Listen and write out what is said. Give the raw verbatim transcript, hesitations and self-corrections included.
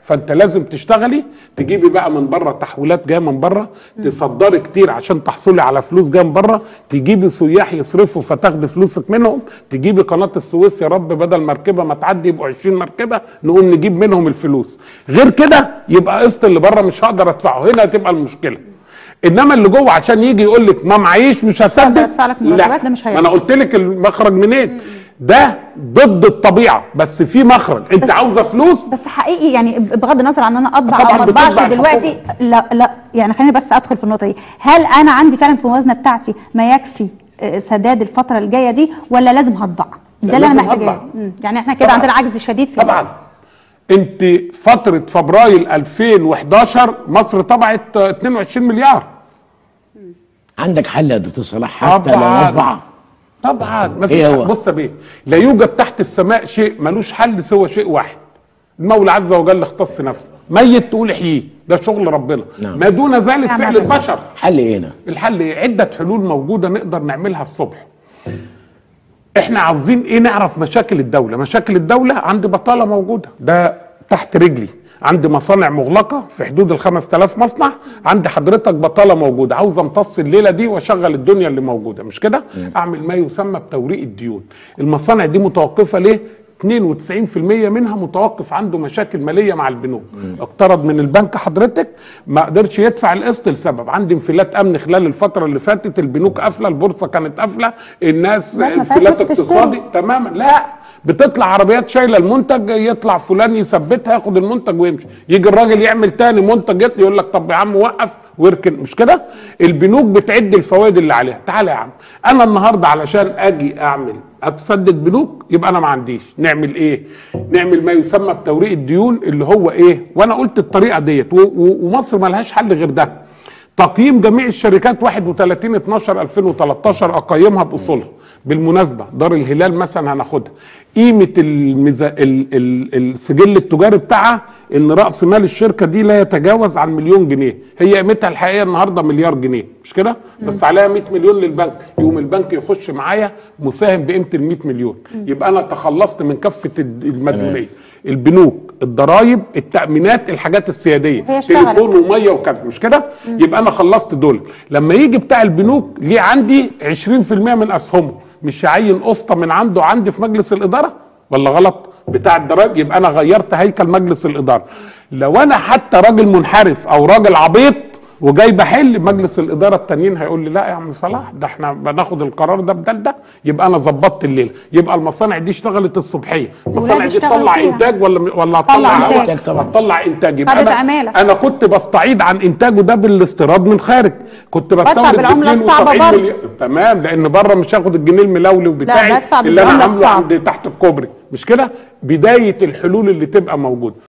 فانت لازم تشتغلي تجيبي بقى من بره تحويلات جايه من بره، تصدري كتير عشان تحصلي على فلوس جايه من بره، تجيبي سياح يصرفوا فتاخدي فلوسك منهم، تجيبي قناه السويس يا رب بدل مركبه ما تعدي يبقوا عشرين مركبه نقوم نجيب منهم الفلوس. غير كده يبقى قسط اللي بره مش هقدر ادفعه، هنا هتبقى المشكله. انما اللي جوه عشان يجي يقول لك ما معيش مش هسدد، لا ده مش ما انا قلت لك المخرج منين؟ ده ضد الطبيعه، بس في مخرج. انت عاوزه فلوس بس حقيقي يعني بغض النظر عن ان انا اطبع او ما اطبعش دلوقتي، لا لا يعني خليني بس ادخل في النقطه دي. هل انا عندي فعلا في الموازنه بتاعتي ما يكفي سداد الفتره الجايه دي ولا لازم هطبع؟ ده اللي انا محتاجاه. يعني احنا كده عندنا عجز شديد في طبعا. انت فتره فبراير ألفين وحداشر مصر طبعت اتنين وعشرين مليار. عندك حل يا دكتور صلاح حتى لو نطبع؟ طبعا ما فيش. بص يا بيه، لا يوجد تحت السماء شيء ملوش حل سوى شيء واحد، المولى عز وجل اختص نفسه. ميت تقول احييه، ده شغل ربنا. نعم. ما دون ذلك فعل البشر. حل ايه هنا؟ الحل ايه؟ عده حلول موجوده نقدر نعملها الصبح. احنا عاوزين ايه؟ نعرف مشاكل الدوله. مشاكل الدوله عندي بطاله موجوده، ده تحت رجلي، عندي مصانع مغلقه في حدود ال خمس تلاف مصنع، عندي حضرتك بطاله موجوده، عاوز امتص الليله دي واشغل الدنيا اللي موجوده، مش كده؟ اعمل ما يسمى بتوريق الديون. المصانع دي متوقفه ليه؟ اتنين وتسعين في المية منها متوقف عنده مشاكل ماليه مع البنوك. اقترض من البنك حضرتك ما قدرش يدفع القسط لسبب عندي انفلات امن خلال الفتره اللي فاتت، البنوك قافله، البورصه كانت قافله، الناس انفلات اقتصادي تماما. لا، بتطلع عربيات شايله المنتج، يطلع فلان يثبتها ياخد المنتج ويمشي، يجي الراجل يعمل تاني منتج يقول لك طب يا عم وقف واركن، مش كده؟ البنوك بتعد الفوائد اللي عليها. تعالى يا عم، انا النهارده علشان اجي اعمل اتسدد بنوك يبقى انا ما عنديش، نعمل ايه؟ نعمل ما يسمى بتوريق الديون اللي هو ايه؟ وانا قلت الطريقه ديت ومصر ما لهاش حل غير ده. تقييم جميع الشركات واحد وتلاتين اتناشر ألفين وتلتاشر اقيمها باصولها. بالمناسبه دار الهلال مثلا هناخدها، قيمه الميزا... ال... ال... السجل التجاري بتاعها ان راس مال الشركه دي لا يتجاوز عن مليون جنيه، هي قيمتها الحقيقيه النهارده مليار جنيه، مش كده؟ بس عليها مية مليون للبنك، يقوم البنك يخش معايا مساهم بقيمه ال مية مليون، يبقى انا تخلصت من كافه المديونيه. البنوك، الضرايب، التامينات، الحاجات السياديه، تليفون وميه وكذا، مش كده؟ يبقى انا خلصت دول. لما يجي بتاع البنوك ليه عندي عشرين في المية من اسهمه، مش هعين قسطه من عنده عندي في مجلس الاداره ولا غلط؟ بتاع الضرايب، يبقى انا غيرت هيكل مجلس الاداره. لو انا حتى راجل منحرف او راجل عبيط وجاي بحل، مجلس الاداره التانيين هيقول لي لا يا عم صلاح ده احنا بناخد القرار ده بدل ده، يبقى انا ظبطت الليله. يبقى المصانع دي اشتغلت الصبحيه، المصانع دي تطلع انتاج ولا ولا هتطلع انتاج؟ هتطلع انتاج. يبقى انا انا كنت بستعيد عن انتاجه ده بالاستيراد من خارج، كنت بستورد بالعمله الصعبه برضه. تمام، لان بره مش هاخد الجنيه الملولي بتاعي اللي انا عامله عند تحت الكوبري، مش كده؟ بدايه الحلول اللي تبقى موجوده.